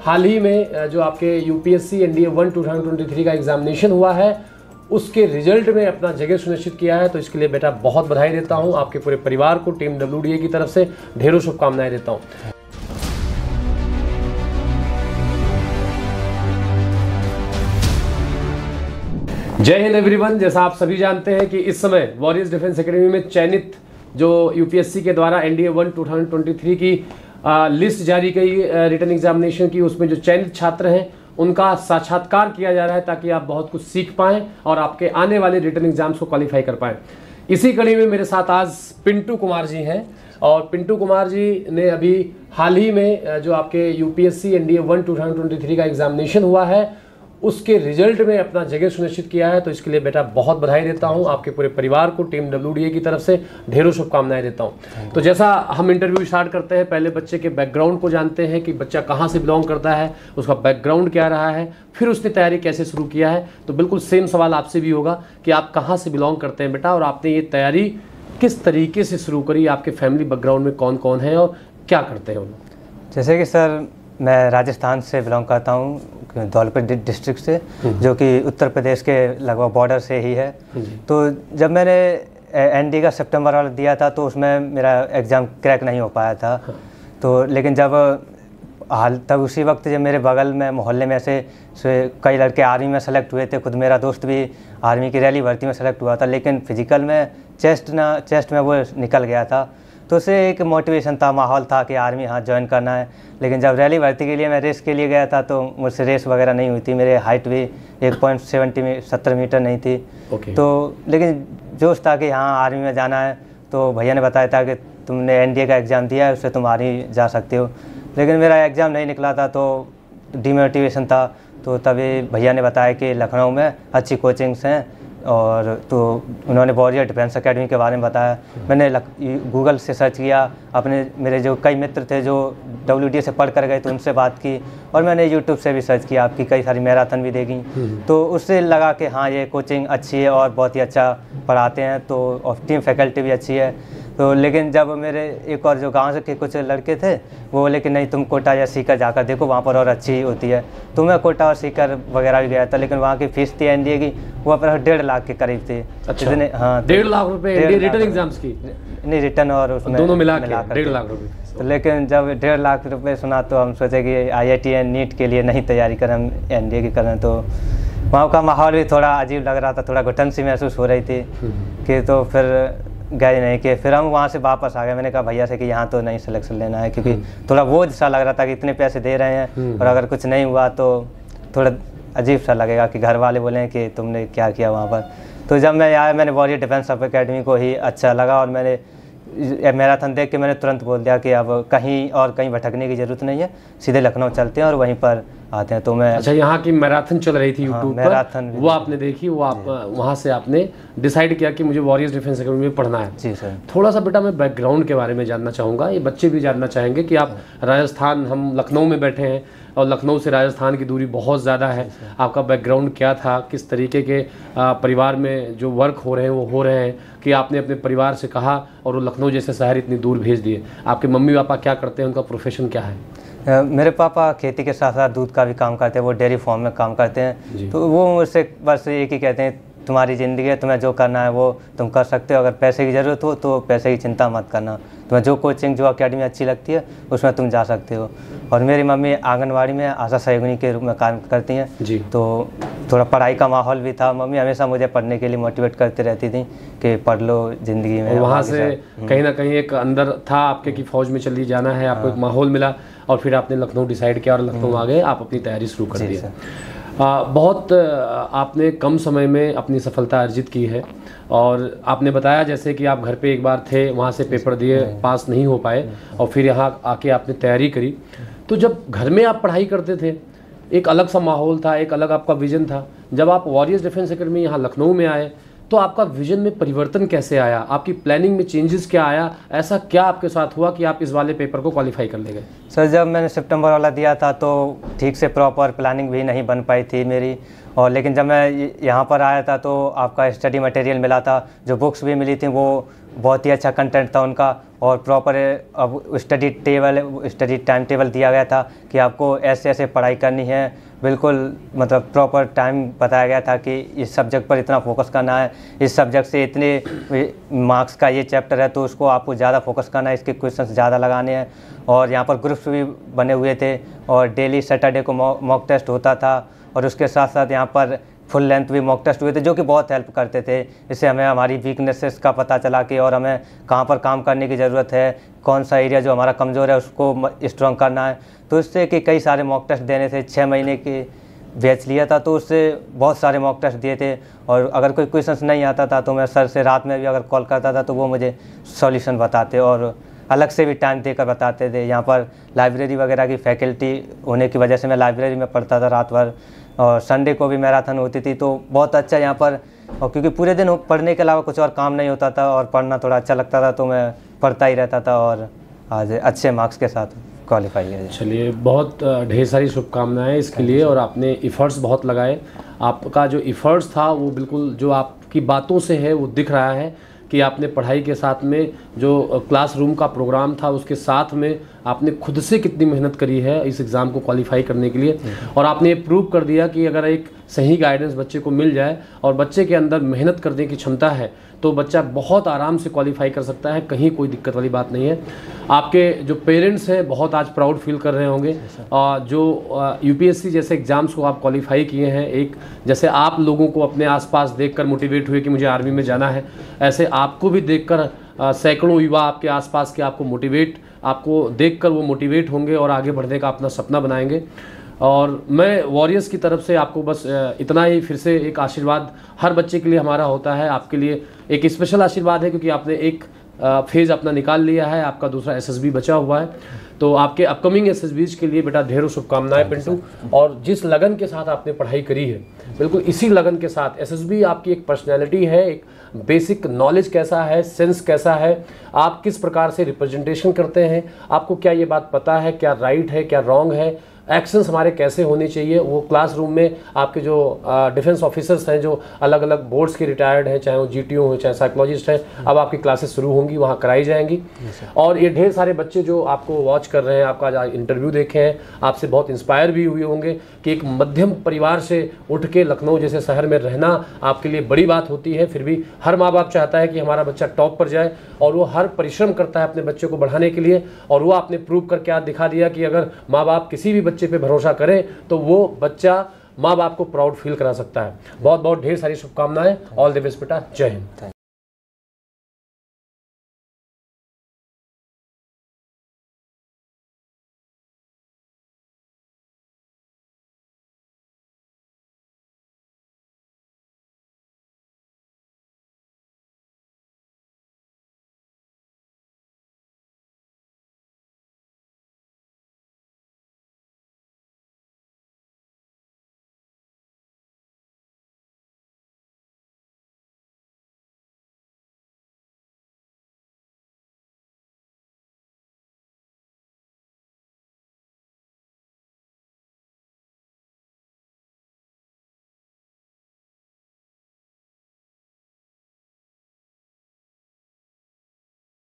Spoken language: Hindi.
हाल ही में जो आपके यूपीएससी एनडीए 1 2023 का एग्जामिनेशन हुआ है उसके रिजल्ट में अपना जगह सुनिश्चित किया है, तो इसके लिए बेटा बहुत बधाई देता हूं। आपके पूरे परिवार को टीम WDA की तरफ से ढेरों शुभकामनाएं देता हूं। जय हिंद एवरीवन। जैसा आप सभी जानते हैं कि इस समय वॉरियर्स डिफेंस एकेडमी में चयनित जो यूपीएससी के द्वारा एनडीए 1 2023 की लिस्ट जारी की रिटन एग्जामिनेशन की, उसमें जो चयनित छात्र हैं उनका साक्षात्कार किया जा रहा है ताकि आप बहुत कुछ सीख पाएं और आपके आने वाले रिटन एग्जाम्स को क्वालिफाई कर पाएं। इसी कड़ी में मेरे साथ आज पिंटू कुमार जी हैं और पिंटू कुमार जी ने अभी हाल ही में जो आपके यूपीएससी एनडीए 1 2023 का एग्जामिनेशन हुआ है उसके रिजल्ट में अपना जगह सुनिश्चित किया है, तो इसके लिए बेटा बहुत बधाई देता हूं। आपके पूरे परिवार को टीम WDA की तरफ से ढेरों शुभकामनाएं देता हूं। तो जैसा हम इंटरव्यू स्टार्ट करते हैं, पहले बच्चे के बैकग्राउंड को जानते हैं कि बच्चा कहां से बिलोंग करता है, उसका बैकग्राउंड क्या रहा है, फिर उसने तैयारी कैसे शुरू किया है। तो बिल्कुल सेम सवाल आपसे भी होगा कि आप कहाँ से बिलोंग करते हैं बेटा और आपने ये तैयारी किस तरीके से शुरू करी, आपके फैमिली बैकग्राउंड में कौन कौन है और क्या करते हैं उन लोग। जैसे कि सर मैं राजस्थान से बिलोंग करता हूँ, धौलपुर डिस्ट्रिक्ट से, जो कि उत्तर प्रदेश के लगभग बॉर्डर से ही है। तो जब मैंने एनडी का सितंबर वाला दिया था तो उसमें मेरा एग्ज़ाम क्रैक नहीं हो पाया था। तो लेकिन जब तब उसी वक्त जब मेरे बगल में मोहल्ले में ऐसे कई लड़के आर्मी में सेलेक्ट हुए थे, खुद मेरा दोस्त भी आर्मी की रैली भर्ती में सेलेक्ट हुआ था, लेकिन फिजिकल में चेस्ट में वो निकल गया था। तो उससे एक मोटिवेशन था, माहौल था कि आर्मी हाँ ज्वाइन करना है। लेकिन जब रैली भर्ती के लिए मैं रेस के लिए गया था तो मुझसे रेस वगैरह नहीं हुई थी, मेरे हाइट भी 1.70 मीटर नहीं थी। तो लेकिन जोश था कि हाँ आर्मी में जाना है, तो भैया ने बताया था कि तुमने एनडीए का एग्ज़ाम दिया है, उससे तुम आर्मी जा सकते हो। लेकिन मेरा एग्ज़ाम नहीं निकला था तो डिमोटिवेशन था। तो तभी भैया ने बताया कि लखनऊ में अच्छी कोचिंग्स हैं, और तो उन्होंने वॉरियर डिफेंस एकेडमी के बारे में बताया। मैंने गूगल से सर्च किया, अपने मेरे जो कई मित्र थे जो WDA से पढ़ कर गए तो उनसे बात की, और मैंने यूट्यूब से भी सर्च किया, आपकी कई सारी मैराथन भी देखी। तो उससे लगा कि हाँ ये कोचिंग अच्छी है और बहुत ही अच्छा पढ़ाते हैं, तो और टीम फैकल्टी भी अच्छी है। तो लेकिन जब मेरे एक और जो गांव के कुछ लड़के थे वो बोले कि नहीं तुम कोटा या सीकर जाकर देखो, वहाँ पर और अच्छी होती है। तो मैं कोटा और सीकर वगैरह भी गया था, लेकिन वहाँ की फीस थी एनडीए की वो पर 1.5 लाख के करीब थी। अच्छा। हाँ 1.5 लाख रुपए रिटर्न एग्जाम्स की? नहीं, रिटर्न और उसमें दोनों मिला के 1.5 लाख रुपए। तो लेकिन जब 1.5 लाख रुपए सुना तो हम सोचे कि IIT नीट के लिए नहीं तैयारी करें, हम एनडीए की करें। तो वहाँ का माहौल भी थोड़ा अजीब लग रहा था, थोड़ा घुटन सी महसूस हो रही थी कि तो फिर गए नहीं कि फिर हम वहाँ से वापस आ गए। मैंने कहा भैया से कि यहाँ तो नहीं सिलेक्शन लेना है, क्योंकि थोड़ा बोझ सा लग रहा था कि इतने पैसे दे रहे हैं और अगर कुछ नहीं हुआ तो थोड़ा अजीब सा लगेगा कि घर वाले बोले कि तुमने क्या किया वहाँ पर। तो जब मैं आया मैंने वॉरियर डिफेंस एकेडमी को ही अच्छा लगा, और मैंने मैराथन देख के मैंने तुरंत बोल दिया कि अब कहीं भटकने की ज़रूरत नहीं है, सीधे लखनऊ चलते हैं और वहीं पर आते हैं। तो मैं अच्छा, यहाँ की मैराथन चल रही थी यूट्यूब पर, मैराथन वो आपने देखी, वो आप वहाँ से आपने डिसाइड किया कि मुझे वॉरियर्स डिफेंस एकेडमी में पढ़ना है। जी सर। थोड़ा सा बेटा मैं बैकग्राउंड के बारे में जानना चाहूँगा, ये बच्चे भी जानना चाहेंगे कि आप राजस्थान, हम लखनऊ में बैठे हैं और लखनऊ से राजस्थान की दूरी बहुत ज़्यादा है, आपका बैकग्राउंड क्या था, किस तरीके के परिवार में जो वर्क हो रहे हैं वो हो रहे हैं कि आपने अपने परिवार से कहा और वो लखनऊ जैसे शहर इतनी दूर भेज दिए। आपके मम्मी पापा क्या करते हैं, उनका प्रोफेशन क्या है? मेरे पापा खेती के साथ साथ दूध का भी काम करते हैं, वो डेयरी फार्म में काम करते हैं। तो वो मुझसे बस एक ही कहते हैं तुम्हारी ज़िंदगी है, तुम्हें जो करना है वो तुम कर सकते हो, अगर पैसे की ज़रूरत हो तो पैसे की चिंता मत करना, तुम्हें जो कोचिंग जो एकेडमी अच्छी लगती है उसमें तुम जा सकते हो। और मेरी मम्मी आंगनवाड़ी में आशा सहयोगिनी के रूप में काम करती हैं जी। तो थोड़ा पढ़ाई का माहौल भी था, मम्मी हमेशा मुझे पढ़ने के लिए मोटिवेट करती रहती थी कि पढ़ लो ज़िंदगी में। वहाँ से कहीं ना कहीं एक अंदर था आपके कि फ़ौज में चली जाना है, आपको एक माहौल मिला और फिर आपने लखनऊ डिसाइड किया और लखनऊ आ गए, आप अपनी तैयारी शुरू कर दी। बहुत आपने कम समय में अपनी सफलता अर्जित की है और आपने बताया जैसे कि आप घर पे एक बार थे, वहाँ से पेपर दिए, पास नहीं हो पाए और फिर यहाँ आके आपने तैयारी करी। तो जब घर में आप पढ़ाई करते थे एक अलग सा माहौल था, एक अलग आपका विजन था। जब आप वॉरियर्स डिफेंस एकेडमी यहाँ लखनऊ में आए तो आपका विजन में परिवर्तन कैसे आया, आपकी प्लानिंग में चेंजेस क्या आया, ऐसा क्या आपके साथ हुआ कि आप इस वाले पेपर को क्वालिफाई कर ले गए? सर जब मैंने सितंबर वाला दिया था तो ठीक से प्रॉपर प्लानिंग भी नहीं बन पाई थी मेरी, और लेकिन जब मैं यहाँ पर आया था तो आपका स्टडी मटेरियल मिला था, जो बुक्स भी मिली थी वो बहुत ही अच्छा कंटेंट था उनका, और प्रॉपर अब स्टडी टाइम टेबल दिया गया था कि आपको ऐसे ऐसे पढ़ाई करनी है, बिल्कुल मतलब प्रॉपर टाइम बताया गया था कि इस सब्जेक्ट पर इतना फोकस करना है, इस सब्जेक्ट से इतने मार्क्स का ये चैप्टर है तो उसको आपको ज़्यादा फोकस करना है, इसके क्वेश्चंस ज़्यादा लगाने हैं। और यहाँ पर ग्रुप्स भी बने हुए थे और डेली सैटरडे को मॉक टेस्ट होता था, और उसके साथ साथ यहाँ पर फुल लेंथ भी मॉक टेस्ट हुए थे जो कि बहुत हेल्प करते थे। इससे हमें हमारी वीकनेसेस का पता चला कि और हमें कहाँ पर काम करने की ज़रूरत है, कौन सा एरिया जो हमारा कमज़ोर है उसको स्ट्रॉन्ग करना है। तो इससे कि कई सारे मॉक टेस्ट देने से 6 महीने की बैच लिया था तो उससे बहुत सारे मॉक टेस्ट दिए थे, और अगर कोई क्वेश्चन नहीं आता था तो मैं सर से रात में भी अगर कॉल करता था तो वो मुझे सॉल्यूशन बताते और अलग से भी टाइम देकर बताते थे। यहाँ पर लाइब्रेरी वगैरह की फैकल्टी होने की वजह से मैं लाइब्रेरी में पढ़ता था रात भर, और संडे को भी मैराथन होती थी तो बहुत अच्छा यहाँ पर, और क्योंकि पूरे दिन पढ़ने के अलावा कुछ और काम नहीं होता था और पढ़ना थोड़ा अच्छा लगता था तो मैं पढ़ता ही रहता था और आज अच्छे मार्क्स के साथ क्वालिफाई किया। चलिए, बहुत ढेर सारी शुभकामनाएं इसके लिए, और आपने इफ़र्ट्स बहुत लगाए। आपका जो इफ़र्ट्स था वो बिल्कुल जो आपकी बातों से है वो दिख रहा है कि आपने पढ़ाई के साथ में जो क्लासरूम का प्रोग्राम था उसके साथ में आपने खुद से कितनी मेहनत करी है इस एग्ज़ाम को क्वालिफाई करने के लिए, और आपने ये प्रूव कर दिया कि अगर एक सही गाइडेंस बच्चे को मिल जाए और बच्चे के अंदर मेहनत करने की क्षमता है तो बच्चा बहुत आराम से क्वालिफाई कर सकता है, कहीं कोई दिक्कत वाली बात नहीं है। आपके जो पेरेंट्स हैं बहुत आज प्राउड फील कर रहे होंगे, और जो यूपीएससी जैसे एग्ज़ाम्स को आप क्वालिफाई किए हैं, एक जैसे आप लोगों को अपने आसपास देखकर मोटिवेट हुए कि मुझे आर्मी में जाना है, ऐसे आपको भी देखकर सैकड़ों युवा आपके आसपास के आपको देखकर वो मोटिवेट होंगे और आगे बढ़ने का अपना सपना बनाएंगे। और मैं वॉरियर्स की तरफ से आपको बस इतना ही फिर से एक आशीर्वाद हर बच्चे के लिए हमारा होता है, आपके लिए एक स्पेशल आशीर्वाद है क्योंकि आपने एक फेज़ अपना निकाल लिया है, आपका दूसरा एसएसबी बचा हुआ है। तो आपके अपकमिंग एसएसबीज के लिए बेटा ढेरों शुभकामनाएं पिंटू, और जिस लगन के साथ आपने पढ़ाई करी है बिल्कुल इसी लगन के साथ एसएसबी आपकी एक पर्सनैलिटी है, एक बेसिक नॉलेज कैसा है, सेंस कैसा है, आप किस प्रकार से रिप्रेजेंटेशन करते हैं, आपको क्या ये बात पता है क्या राइट है क्या रॉन्ग है, एक्शंस हमारे कैसे होने चाहिए, वो क्लासरूम में आपके जो डिफेंस ऑफिसर्स हैं जो अलग अलग बोर्ड्स के रिटायर्ड हैं, चाहे वो जीटीओ हो चाहे साइकोलॉजिस्ट हैं, अब आपकी क्लासेस शुरू होंगी, वहाँ कराई जाएंगी। और ये ढेर सारे बच्चे जो आपको वॉच कर रहे हैं, आपका आज इंटरव्यू देखे हैं, आपसे बहुत इंस्पायर भी हुए होंगे कि एक मध्यम परिवार से उठ के लखनऊ जैसे शहर में रहना आपके लिए बड़ी बात होती है, फिर भी हर माँ बाप चाहता है कि हमारा बच्चा टॉप पर जाए, और वो हर परिश्रम करता है अपने बच्चे को बढ़ाने के लिए। और वो आपने प्रूव करके आज दिखा दिया कि अगर माँ बाप किसी भी बच्चे पे भरोसा करें तो वो बच्चा माँ बाप को प्राउड फील करा सकता है। बहुत बहुत ढेर सारी शुभकामनाएं, ऑल द बेस्ट बेटा, जय हिंद।